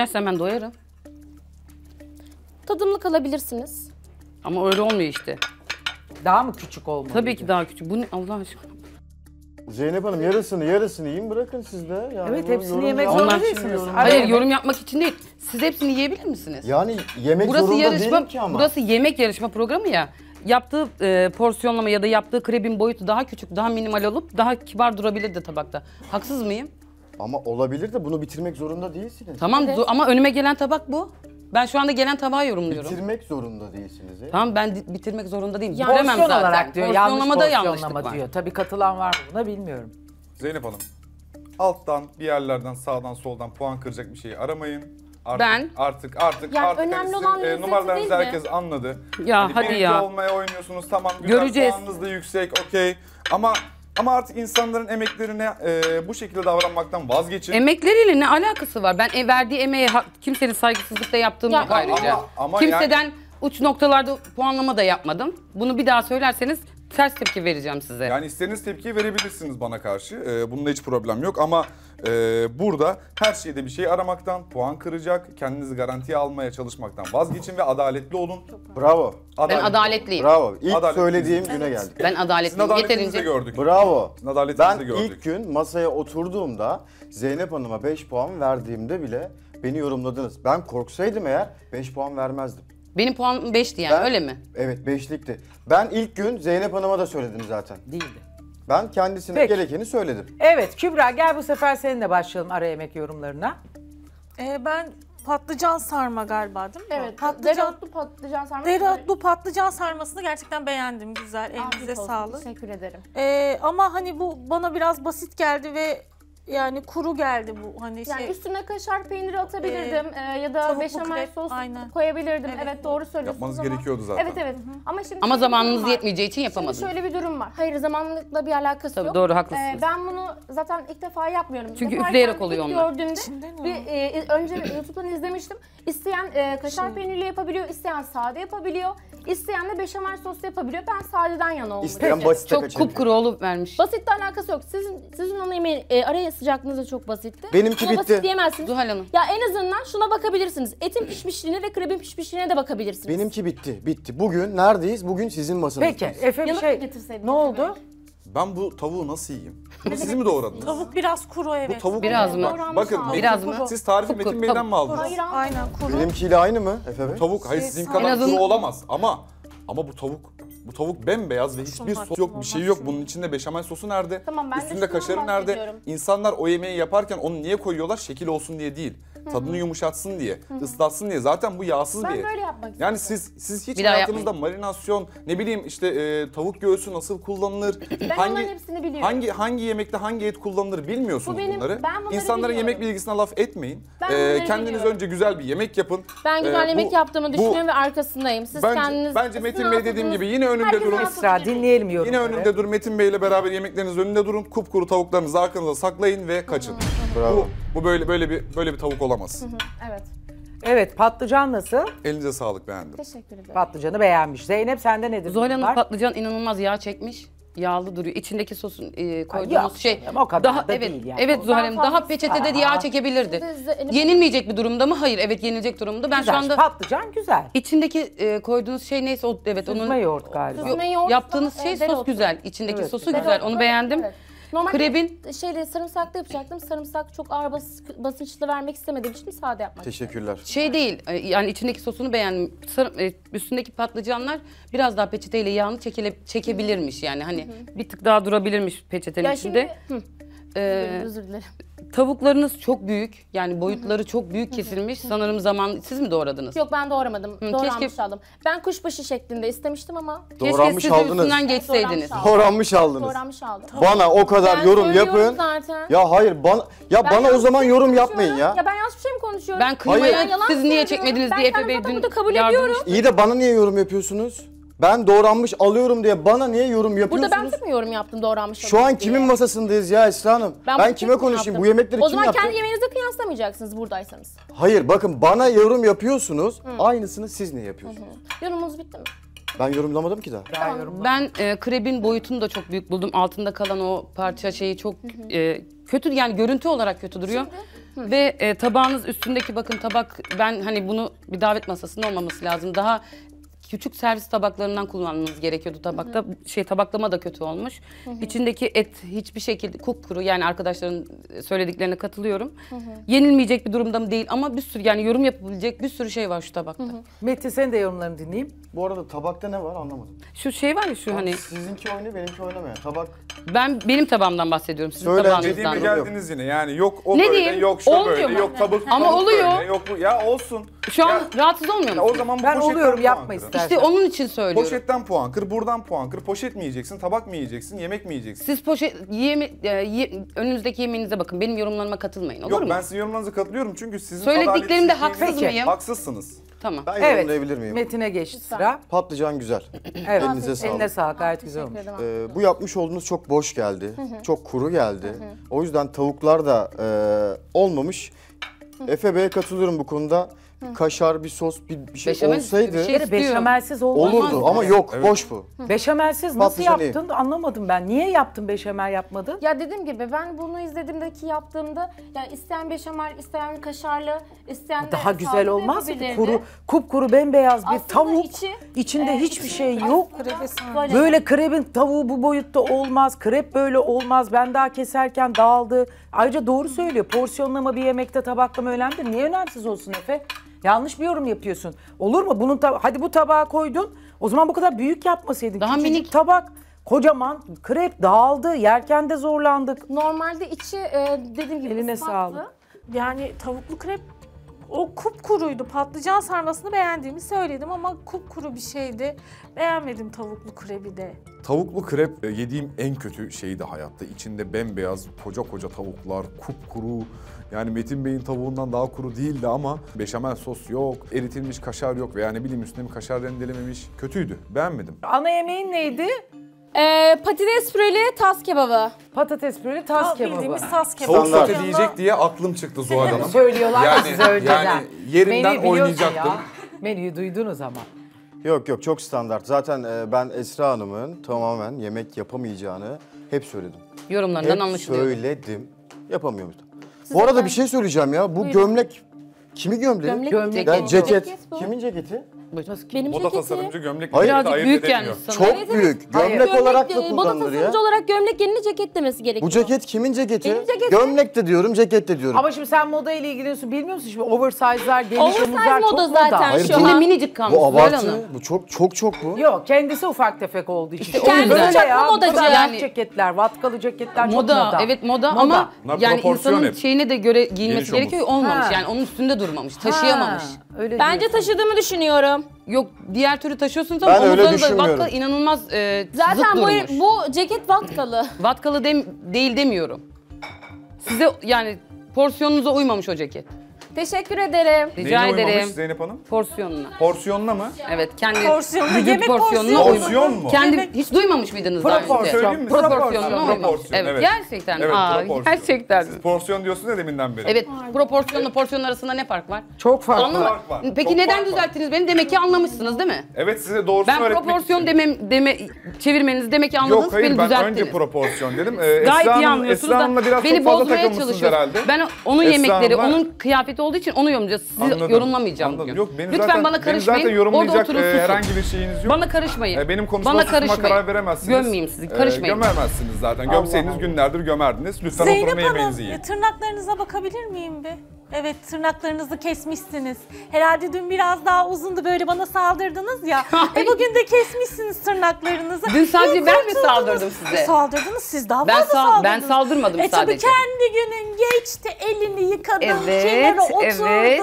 yersen ben doyarım. Tadımlık alabilirsiniz. Ama öyle olmuyor işte. Daha mı küçük olmalı? Tabii ki daha küçük. Bu ne Allah aşkına? Zeynep Hanım yarısını yiyin bırakın siz de. Yani Evet, bunu hepsini yorum yemek yapmak zorunda için değilsiniz. yorum- Ara Hayır yemek. yorum yapmak için değil. Siz hepsini yiyebilir misiniz? Yani yemek Burası zorunda yarışma, değilim ki ama. burası yemek yarışma programı ya. Yaptığı porsiyonlama ya da yaptığı krebin boyutu daha küçük, daha minimal olup daha kibar durabilirdi tabakta. Haksız mıyım? Ama olabilir de bunu bitirmek zorunda değilsiniz. Tamam Evet. ama önüme gelen tabak bu. Ben şu anda gelen tabağı yorumluyorum. Bitirmek zorunda değilsiniz. Tamam ben bitirmek zorunda değilim. Ya, Bitiremem Porsiyon zaten. olarak diyor. Yanlış Porsiyonlamada yanlışlık porsiyonlama var. diyor. Tabii katılan var mı buna bilmiyorum. Zeynep Hanım, alttan bir yerlerden sağdan soldan puan kıracak bir şeyi aramayın. Artık Yani önemli sizin, olan lezzeti numaralarınızı değil mi? herkes anladı. Ya hadi birinci ya. olmaya oynuyorsunuz, tamam güzel, Göreceğiz. puanınız da yüksek, okey. Ama artık insanların emeklerine bu şekilde davranmaktan vazgeçin. Emekleriyle ne alakası var? Ben verdiği emeğe kimsenin saygısızlık da yaptığım Ya, yok ayrıca. ama Kimseden uç noktalarda puanlama da yapmadım. Bunu bir daha söylerseniz ters tepki vereceğim size. Yani istediğiniz tepkiyi verebilirsiniz bana karşı. Bunda hiç problem yok ama burada her şeyde bir şey aramaktan, puan kıracak, kendinizi garantiye almaya çalışmaktan vazgeçin ve adaletli olun. Bravo. Ben adaletliyim. Bravo. İlk Adaletli. söylediğim güne geldik. Ben Sizin adaletliyim. adaletinizi de Yeterince. gördük. Bravo. Sizin adaletinizi de Ben gördük. ilk gün masaya oturduğumda Zeynep Hanım'a 5 puan verdiğimde bile beni yorumladınız. Ben korksaydım eğer 5 puan vermezdim. Benim puanım 5'ti yani öyle mi? Evet 5'likti. Ben ilk gün Zeynep Hanım'a da söyledim zaten. Değildi. Ben kendisine Peki. gerekeni söyledim. Evet Kübra gel bu sefer seninle başlayalım ara yemek yorumlarına. Ben patlıcan sarma galiba değil mi? Evet. Patlıcan, Dereotlu patlıcan sarması. dereotlu patlıcan sarmasını gerçekten beğendim. Güzel. Afiyet Elinize olsun, sağlık. Teşekkür ederim. Ama hani bu bana biraz basit geldi ve yani kuru geldi bu hani Yani şey. üstüne kaşar peyniri atabilirdim ya da tavuklu beşamel krep, sos aynen. koyabilirdim. Evet. Evet, doğru söylüyorsunuz Yapmanız ama. gerekiyordu zaten. Evet evet. Ama şimdi Ama şöyle bir zamanınız durum var. yetmeyeceği için Şimdi yapamadınız. şöyle bir durum var. Hayır zamanlıkla bir alakası Tabii yok. doğru haklısınız. Ben bunu zaten ilk defa yapmıyorum. Çünkü Yaparken üfleyerek oluyor ilk onlar. gördüğümde İçinden bir, önce YouTube'dan izlemiştim. İsteyen kaşar peynirli yapabiliyor, isteyen sade yapabiliyor, isteyen de beşamel soslu yapabiliyor. Ben sadeden yana olmak İsteyen istiyorum. basite Çok kaçabilir. kupkuru olup vermiş. Basitle alakası yok. Sizin ana yemeğin araya sıcaklığınız da çok basitti. Benimki Buna bitti. basit diyemezsiniz. Zuhal Hanım. Ya en azından şuna bakabilirsiniz. Etin pişmişliğine ve krebin pişmişliğine de bakabilirsiniz. Benimki bitti. Bugün neredeyiz? Bugün sizin masanızdayız. Peki Efe bir Yanık şey getirseydin ne oldu? Ben bu tavuğu nasıl yiyeyim? Bunu siz mi doğradınız? Tavuk biraz kuru evet. Bu tavuk Biraz mı? Doğranmış Bakın aldım. Biraz mı? siz tarifi Kupkuru, Metin Bey'den tavuk. mi aldınız? Hayır aldım. Aynen kuru. Benimkiyle aynı mı Efe Bey? Tavuk hayır sizin En kadar azından- kuru olamaz ama bu tavuk bembeyaz ve hiçbir sos yok, bir şey yok. Bunun içinde beşamel sosu nerede? Tamam, ben de Üstünde şundan kaşarı nerede? bahsediyorum. İnsanlar o yemeği yaparken onu niye koyuyorlar? Şekil olsun diye değil. Tadını yumuşatsın diye, ıslatsın diye. Zaten bu yağsız Ben bir et. böyle yapmak Yani istedim. siz hiç Bir daha hayatınızda marinasyon, ne bileyim işte tavuk göğsü nasıl kullanılır? onların hepsini biliyorum. Hangi yemekte hangi et kullanılır bilmiyorsunuz Bu benim- bunları. ben bunları İnsanların biliyorum. yemek bilgisine laf etmeyin. Ben bunları Kendiniz biliyorum. önce güzel bir yemek yapın. Ben güzel yemek Bu- yaptığımı bu- düşünüyorum ve arkasındayım. Siz kendiniz... Bence sizin Metin Bey dediğim anlattığınız- gibi yine önünde Herkesin durun. anlattığı Esra gibi. dinleyelim Yine yorumları. önünde durun. Metin Bey ile beraber yemeklerinizin önünde durun. Kupkuru tavuklarınızı arkanıza saklayın ve kaçın. Bravo. Bu böyle bir tavuk olamaz. Evet. Evet patlıcan nasıl? Elinize sağlık, beğendim. Teşekkür ederim. Patlıcanı beğenmiş. Zeynep sende nedir? Zuhal Hanım bunlar? patlıcan inanılmaz yağ çekmiş. Yağlı duruyor. İçindeki sosun yok koyduğumuz şey canım, o kadar daha da evet değil yani. evet Zuhal Ben Hanım daha fazlası- peçetede de yağ çekebilirdi. Siz- Yenilmeyecek bir durumda mı? Hayır. Evet yenilecek durumda. Ben Güzel, şu anda patlıcan güzel. içindeki koyduğunuz şey neyse o evet Süzme onun yoğurt galiba. Süzme yoğurt, yaptığınız şey dereotu. sos güzel. İçindeki Evet, sosu güzel. güzel. Onu beğendim. Evet. Normalde Krebin sarımsaklı yapacaktım. Sarımsak çok ağır basınçlı vermek istemediğim için sade yapmak. Teşekkürler. şey değil yani içindeki sosunu beğendim. Üstündeki patlıcanlar biraz daha peçeteyle yağını çekebilirmiş yani hani bir tık daha durabilirmiş peçetenin Ya içinde. şimdi... Ee, Özür dilerim. Tavuklarınız çok büyük yani boyutları çok büyük kesilmiş. Sanırım siz mi doğradınız? Yok ben doğramadım. Doğranmış keşke- aldım. Ben kuşbaşı şeklinde istemiştim ama Keşke Doğranmış siz de aldınız. üstünden geçseydiniz. Doğranmış aldım. Doğranmış aldınız. doğranmış aldım. Bana o kadar Ben yorum söylüyorum yapın. zaten. Ya hayır bana Ben bana o yanlış zaman bir şey yorum mi yapmayın konuşuyorum? ya. Ya ben yanlış bir şey mi konuşuyorum? Ben kıymayı Hayır. yalan siz niye söylüyorum. çekmediniz Ben diye Efe kendim Bey zaten dün burada kabul yardım ediyorum. İyi de bana niye yorum yapıyorsunuz? Ben doğranmış alıyorum diye bana niye yorum yapıyorsunuz? Burada ben çok mu yorum yaptım doğranmış Şu alayım an diye? kimin masasındayız ya Esra Hanım? Ben bunu kime tek mi konuşayım? yaptım? Bu yemekleri O kim zaman yaptı? kendi yemeğinizde kıyaslamayacaksınız buradaysanız. Hayır bakın bana yorum yapıyorsunuz. Aynısını siz niye yapıyorsunuz? Yorumunuz bitti mi? Ben yorumlamadım ki daha. Daha yorumlar. Ben krebin boyutunu da çok büyük buldum. Altında kalan o parça şeyi çok kötü yani görüntü olarak kötü duruyor. Ve tabağınız üstündeki bakın tabak, ben hani bunu bir davet masasında olmaması lazım. Daha küçük servis tabaklarından kullanmanız gerekiyordu tabakta. Tabaklama da kötü olmuş. İçindeki et hiçbir şekilde kupkuru, yani arkadaşların söylediklerine katılıyorum. Yenilmeyecek bir durumda mı değil ama bir sürü, yani yorum yapabilecek bir sürü şey var şu tabakta. Metin senin de yorumlarını dinleyeyim. Bu arada tabakta ne var anlamadım. Şu şey var ya, şu hani Sizinki oynuyor, benimki oynamıyor. Tabak benim tabağımdan bahsediyorum, sizin Söyle, tabağınızdan. Dediğime geldiniz yine, yani yok o Ne böyle, diyeyim? yok şu Olmuyor böyle, mu? yok tabak Ama tabak oluyor. böyle, yok bu, ya olsun. Şu an Ya- rahatsız olmuyor Ya o musun? zaman bu Ben poşetten oluyorum, puan yapma kırın. istersen. İşte onun için söylüyorum. Poşetten puan kır, buradan puan kır. Poşet mi yiyeceksin, tabak mı yiyeceksin, yemek mi yiyeceksin? Siz önünüzdeki yemeğinize bakın. Benim yorumlarıma katılmayın, olur Yok mu? ben sizin yorumlarınıza katılıyorum çünkü sizin Söylediklerimde adaletsizliğiniz- haksız mıyım? Haksızsınız. Tamam. ben Evet. yorumlayabilir miyim? Metin'e geçti sıra. Patlıcan güzel. Evet. Elinize sağlık. Eline sağlık, gayet güzel olmuş. Teşekkür ederim. Bu yapmış olduğunuz çok boş geldi. Çok kuru geldi. O yüzden tavuklar da olmamış. Efe Bey'e katılıyorum bu konuda. Kaşar, bir sos, bir şey Beşamel olsaydı bir şey istiyor. Beşamelsiz olmaz. olurdu ama yok, boş bu. Beşamelsiz nasıl Patlıcan iyi. yaptın anlamadım ben. Niye yaptın beşamel yapmadın? Ya dediğim gibi ben bunu izlediğimdeki yaptığımda ya isteyen beşamel, isteyen kaşarlı, isteyen de Daha güzel sade de olmaz mı? yapabilirdi. Kuru, kupkuru bembeyaz bir Aslında tavuk. içinde içi hiçbir şey yok. Böyle Böyle krepin tavuğu bu boyutta olmaz. Krep böyle olmaz. Ben daha keserken dağıldı. Ayrıca doğru söylüyor. Porsiyonlama bir yemekte tabaklama önemlidir. Niye önemsiz olsun Efe? Yanlış bir yorum yapıyorsun. Olur mu? Hadi bu tabağa koydun. O zaman bu kadar büyük yapmasaydın. Daha Küçücük minik. tabak. Kocaman krep dağıldı. Yerken de zorlandık. normalde içi dediğim gibi Eline ıslaktı. sağlık. Yani tavuklu krep o kupkuruydu. Patlıcan sarmasını beğendiğimi söyledim ama kupkuru bir şeydi. Beğenmedim tavuklu krebi de. Tavuklu krep yediğim en kötü şeydi hayatta. İçinde bembeyaz koca koca tavuklar, kupkuru. Yani Metin Bey'in tavuğundan daha kuru değildi ama beşamel sos yok, eritilmiş kaşar yok veya ne bileyim üstüne bir kaşar rendelememiş. Kötüydü. Beğenmedim. Ana yemeğin neydi? Patates püreli tas kebabı. Patates püreli tas kebabı. Bildiğimiz tas kebabı. Tavuk Standart. sote diyecek diye aklım çıktı Zuhal Hanım. Söylüyorlar Yani- size önceden. yani yerimden Menüyü biliyorsun oynayacaktım. ya. Menüyü duydunuz ama. Yok çok standart. Zaten ben Esra Hanım'ın tamamen yemek yapamayacağını hep söyledim. Yorumlarından Hep anlaşılıyor. söyledim. Yapamıyordu. Bu arada bir şey söyleyeceğim ya. Bu gömlek kimin gömleği? Gömlek. Yani ceket. Ceket bu. Kimin ceketi? Benim Moda ceketi. tasarımcı gömlek Hayır, ayırt birazcık büyük edemiyor. gelmiş sana. Çok Evet, evet. büyük. Gömlek olarak da moda kullanılır ya. tasarımcı olarak gömlek yerine ceket demesi gerekiyor. Bu ceket kimin ceketi? Benim ceketim. Gömlek de diyorum, ceket de diyorum. Ama şimdi sen moda ile ilgileniyorsun. Bilmiyor musun şimdi oversize'lar, geniş Oversize omuzlar çok moda moda. zaten Hayır, şu Şimdi an. minicik kalmış. Bu Zuhal abartı. Hanım. Bu çok bu. Yok kendisi ufak tefek olduğu için. kendisi Böyle çakma ya, modacı. bu kadar Yani- ceketler, vatkalı ceketler çok Moda, moda. evet moda ama Bunlar yani proporsiyon insanın hep. şeyine de göre giyinmesi Geniş omuz. gerekiyor, olmamış. Ha. Yani onun üstünde durmamış, taşıyamamış. Ha, öyle Bence diyorsun. taşıdığımı düşünüyorum. Yok, diğer türlü taşıyorsunuz Ben ama öyle omuzlarınızda düşünmüyorum. vatka inanılmaz Zaten zıt durmuş. bu ceket vatkalı. Vatkalı değil demiyorum. Size yani porsiyonunuza uymamış o ceket. Teşekkür ederim. Rica Neyine uymamış ederim. Zeynep Hanım? Porsiyonuna. Porsiyonuna mı? Evet, kendi Porsiyonuna, vücut yemek porsiyonuna porsiyonu. Porsiyon mu? Kendi Yemek- hiç duymamış mıydınız daha önce? Proporsiyon. Söyleyeyim mi? Proporsiyonuna Proporsiyon, uymamış. Evet, evet. gerçekten. Evet, Aa, proporsiyon. gerçekten. Porsiyon diyorsun ya deminden beri. Evet, proporsiyonla porsiyon arasında ne fark var? Çok farklı. Anlamadım. fark var. Peki Çok neden fark var. düzelttiniz beni? Demek ki anlamışsınız değil mi? Evet, size doğrusunu Ben öğretmek proporsiyon için. çevirmenizi demek ki anladınız, Yok hayır, beni ben düzelttiniz. önce proporsiyon dedim. Gayet iyi anlıyorsunuz Esra Hanım'la da biraz beni çok fazla bozmaya takılmışsınız çalışıyorsunuz. herhalde. Ben onun Esra yemekleri, Hanım'la- onun kıyafeti olduğu için onu yorumlayacağız. Sizi Anladım, yorumlamayacağım anladım. bugün. Yok, benim Lütfen zaten, bana benim karışmayın. zaten Orada yorumlayacak oturun susun. herhangi bir şeyiniz yok. Bana karışmayın. Benim konuşma Bana hususuma karışmayın. karar veremezsiniz. Gömmeyeyim sizi, karışmayın. Gömemezsiniz zaten. Gömseydiniz günlerdir gömerdiniz. Lütfen oturun Zeynep ve Hanım, yemeğinizi yiyin. tırnaklarınıza bakabilir miyim bir? Evet, tırnaklarınızı kesmişsiniz. Herhalde dün biraz daha uzundu, böyle bana saldırdınız ya. Bugün de kesmişsiniz tırnaklarınızı. Dün sadece İyi ben mi kurtuldunuz. saldırdım size? Saldırdınız, siz daha Ben fazla saldırdınız. ben saldırmadım Tabii sadece. kendi günün geçti, elini yıkadın, Evet, kenara oturdun. evet.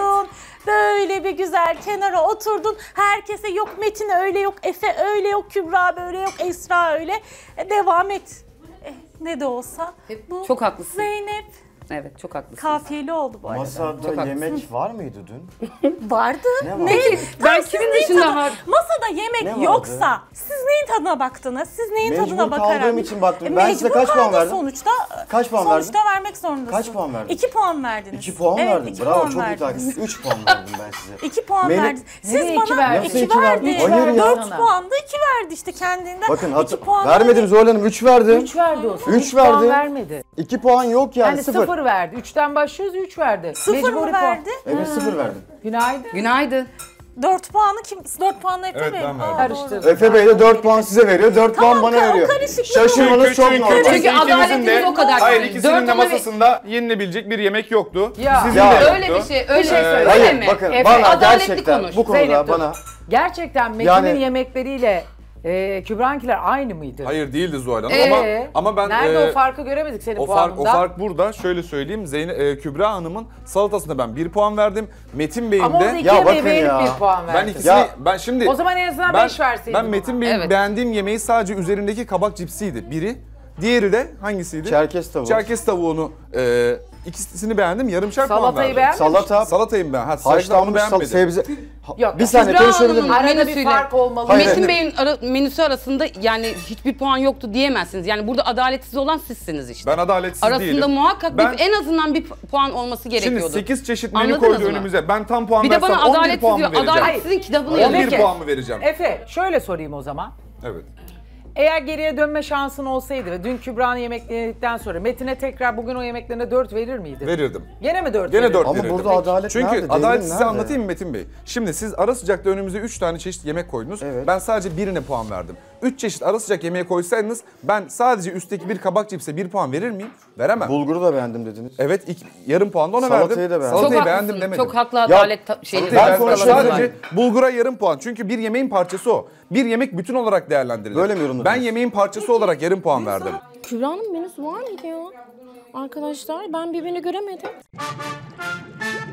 Böyle bir güzel kenara oturdun. Herkese yok Metin öyle, yok Efe öyle, yok Kübra böyle, yok Esra öyle. Devam et. Ne de olsa. Bu Çok haklısın. Zeynep Evet, çok haklısın. kafiyeli oldu bu arada. Masada yemek var mıydı dün? Vardı. Ne var? Ben kimin dışında var? Masada yemek Ne vardı? yoksa siz neyin tadına baktınız? Siz neyin Mecbur tadına bakarak? kaldığım için baktım. Ben size mecbur kaç puan kaldın verdim? Sonuçta, Kaç puan sonuçta vermek zorundasın. Kaç puan verdin? 2 puan verdiniz. 2 puan Evet, verdim. 2 Bravo, puan çok iyi verdiniz. takip. 3 puan verdim ben size. 2 puan Melek- verdiniz. Siz Nereye iki bana verdi? 2 Nasıl iki verdi. verdi? Hayır ya. 4 puan da 2 verdi işte kendinden. Bakın 2 puan vermedim Zuhal Hanım, 3 verdim. 3 verdi o sana. 3 Hiç puan verdi. vermedi. 2 puan yok yani, Yani 0. 0 verdi. 3'ten başlıyoruz 3 verdi. 0 Mecburi mı puan. verdi? Evet 0 verdim. Günaydın. Günaydın. 4 puanı kim? 4 puanla Efe Evet, Bey. ben verdim. Karıştırdım. Efe Bey de 4 puan size veriyor, 4 puan bana veriyor. Şaşırmanız çok normal. Çünkü ikimizin adaletiniz o kadar. Hayır, Dört ikisinin de ama bir- masasında yenilebilecek bir yemek yoktu. Ya. Sizin Ya. de yoktu. Öyle bir şey, öyle şey söyle. öyle Hayır mi? bakın Efe, bana adaletli gerçekten konuş. bu konuda Zeynep, dur. bana Gerçekten Metin'in Yani- yemekleriyle Kübra'nınkiler aynı mıydı? Hayır değildi Zuhal Hanım ama ben Nerede o farkı göremedik senin o puanında? fark burada. Şöyle söyleyeyim. Kübra Hanım'ın salatasına ben 1 puan verdim. Metin Bey'in Ama de orada iki Ya yemeğe bakın beğenip ya. 1 puan ben verdi. ikisini Ya. ben şimdi O zaman en azından 5 verseydin. ben Metin Bey'in Evet. beğendiğim yemeği sadece üzerindeki kabak cipsiydi. Biri. Diğeri de hangisiydi? Çerkez tavuğu. Çerkez tavuğunu ikisini beğendim. Yarımşar puan Salatayı verdim. beğenmemiş. Salata, Salatayı mı ben? Ha, onu haşlanmış beğenmedim. sebze. Yok, Bir saniye Kübra konuşabilir miyim? Hanım'ın Arada bir menüsüyle- fark olmalı. Hayır. Metin Bey'in menüsü arasında yani hiçbir puan yoktu diyemezsiniz. Yani burada adaletsiz olan sizsiniz işte. Ben adaletsiz Arasında değilim. muhakkak Ben- en azından bir puan olması Şimdi gerekiyordu. 8 çeşit menü Anladınız koydu mı? önümüze. Ben tam puan Bir de versem bana 11 adaletsiz puan mı diyor. vereceğim? Adaletsizin kitabını 11 yazıyor. Peki. puan mı vereceğim? Efe şöyle sorayım o zaman. Evet. Eğer geriye dönme şansın olsaydı ve dün Kübra'nın yemeklerini yedikten sonra Metin'e tekrar bugün o yemeklerine 4 verir miydin? Verirdim. Gene mi 4 Gene verirdin? 4 Ama verirdim. burada adalet Çünkü nerede? adalet Devrim size nerede? anlatayım mı Metin Bey? Şimdi siz ara sıcakta önümüze 3 tane çeşit yemek koydunuz. Evet. Ben sadece birine puan verdim. 3 çeşit ara sıcak yemeğe koysaydınız ben sadece üstteki bir kabak cipse 1 puan verir miyim? Veremem. Bulguru da beğendim dediniz. Evet, yarım puan da ona Salatayı verdim. da beğendim. Çok Salatayı haklısın. beğendim demedim. Çok haklı adalet şeyi. Salatayı Ben beğendim. konuşabilirim. Sadece bulgura yarım puan. Çünkü bir yemeğin parçası o. Bir yemek bütün olarak değerlendirilir. Böyle mi yorumladınız? Ben yemeğin parçası olarak yarım puan verdim. Kübra'nın menüsü var mıydı ya? Arkadaşlar ben birbirini göremedim.